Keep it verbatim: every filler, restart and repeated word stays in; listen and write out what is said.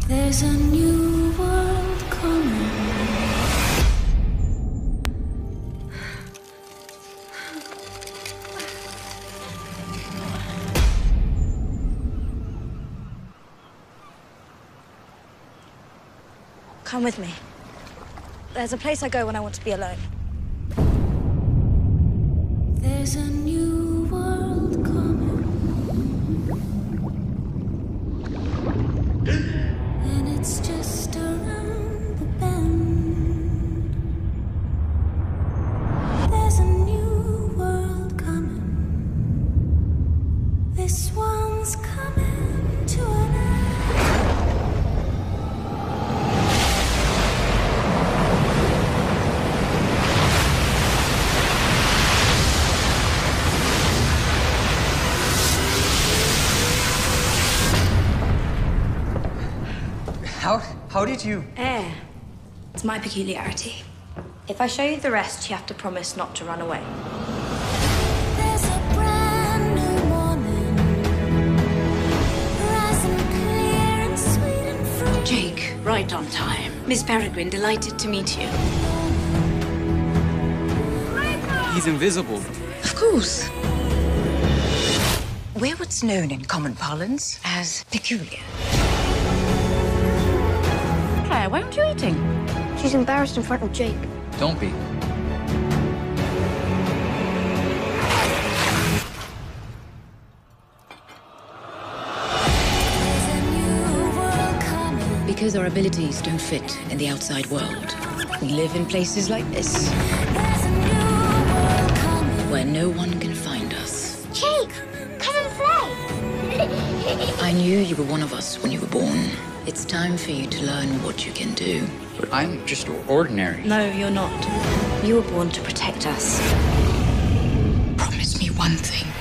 There's a new world coming. Come with me. There's a place I go when I want to be alone. There's a new world coming. And it's just around the bend. There's a new world coming. This one's coming to an end. How, how did you... Air. It's my peculiarity. If I show you the rest, you have to promise not to run away. There's a brand new morning, rising clear and sweet and free. Jake, right on time. Miss Peregrine, delighted to meet you. He's invisible. Of course. We're what's known in common parlance as peculiar. Claire, why aren't you eating? She's embarrassed in front of Jake. Don't be. There's a new world coming. Because our abilities don't fit in the outside world. We live in places like this, There's a new world coming. where no one can find us. Jake, come and play. I knew you were one of us when you were born. It's time for you to learn what you can do. But I'm just ordinary. No, you're not. You were born to protect us. Promise me one thing.